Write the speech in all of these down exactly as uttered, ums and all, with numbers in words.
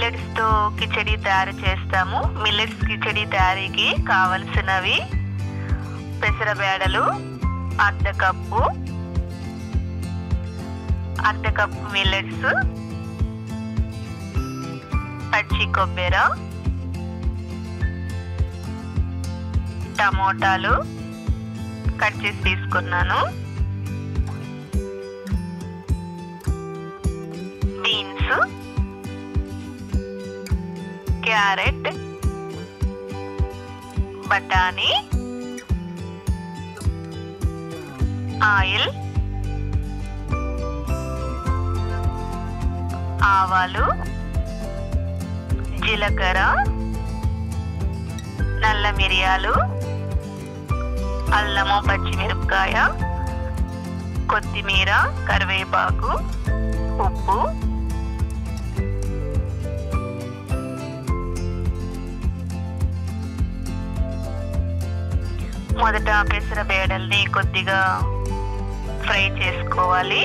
Millets తో కిచడీ తయారు చేస్తాము. మిల్లెట్స్ కిచడీ తయారీకి కావలసినవి పెసర బేడలు అర్ధ కప్పు, అర్ధ కప్పు మిల్లెట్స్, పచ్చి కొబ్బరి, టమోటాలు కట్ చేసి తీసుకున్నాను, బీన్స్, క్యారెట్, బఠానీ, ఆయిల్, ఆవాలు, జీలకర్ర, నల్ల మిరియాలు, అల్లము, పచ్చిమిరపకాయ, కొత్తిమీర, కరివేపాకు, ఉప్పు, మొదట పెసర బేడల్ని కొద్దిగా ఫ్రై చేసుకోవాలి.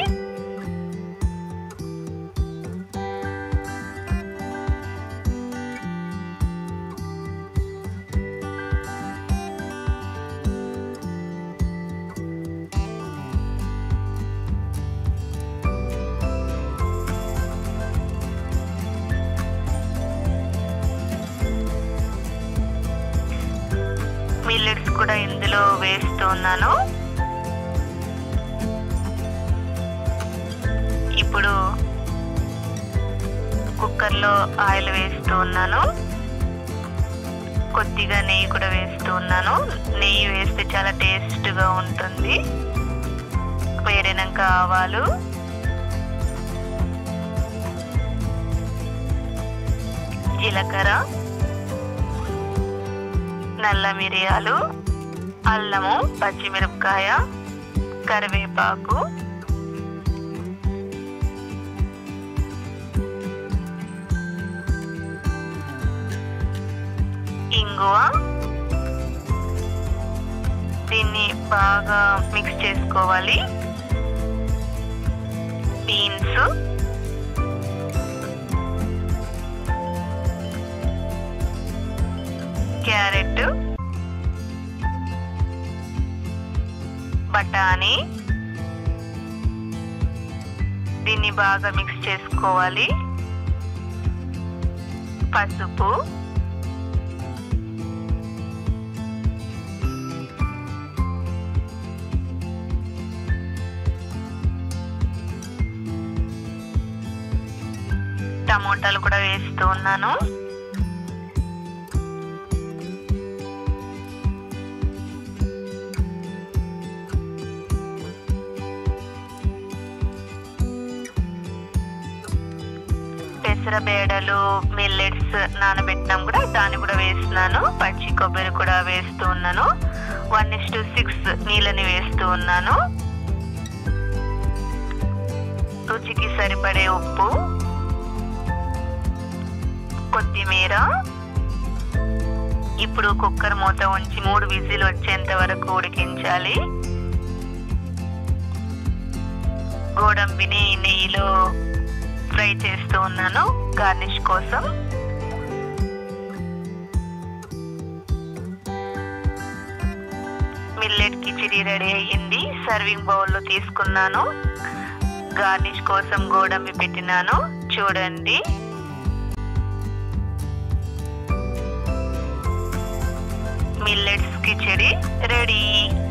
మిల్లెట్స్ కూడా ఇందులో వేస్తున్నాను. ఇప్పుడు కుక్కర్లో ఆయిల్ వేస్తూ ఉన్నాను, కొద్దిగా నెయ్యి కూడా వేస్తూ ఉన్నాను. నెయ్యి వేస్తే చాలా టేస్ట్గా ఉంటుంది. వేరేనాక ఆవాలు, జీలకర్ర, నల్ల మిరియాలు, అల్లము, పచ్చిమిరపకాయ, కరివేపాకు, ఇంగువ, దీన్ని బాగా మిక్స్ చేసుకోవాలి. బీన్స్, క్యారెట్, బఠానీ, దీన్ని బాగా మిక్స్ చేసుకోవాలి. పసుపు, టమోటాలు కూడా వేస్తూ ఉన్నాను. పెసర బేడలు, మిల్లెట్స్ నానబెట్టినాం కూడా, దాన్ని కూడా వేస్తున్నాను. పచ్చి కొబ్బరి కూడా వేస్తూ ఉన్నాను. వన్ ఇస్ టు సిక్స్ నీళ్ళని వేస్తూ ఉన్నాను. రుచికి సరిపడే ఉప్పు, కొత్తిమీర. ఇప్పుడు కుక్కర్ మూత ఉంచి మూడు విజిల్ వచ్చేంత వరకు ఉడికించాలి. గోడంబిని నెయ్యిలో ఫ్రై చేస్తూ ఉన్నాను గార్నిష్ కోసం. మిల్లెట్ కిచిడి రెడీ అయ్యింది. సర్వింగ్ బౌల్లో తీసుకున్నాను. గార్నిష్ కోసం గోడంబి పెట్టినాను. చూడండి, మిల్లెట్స్ కిచిడి రెడీ.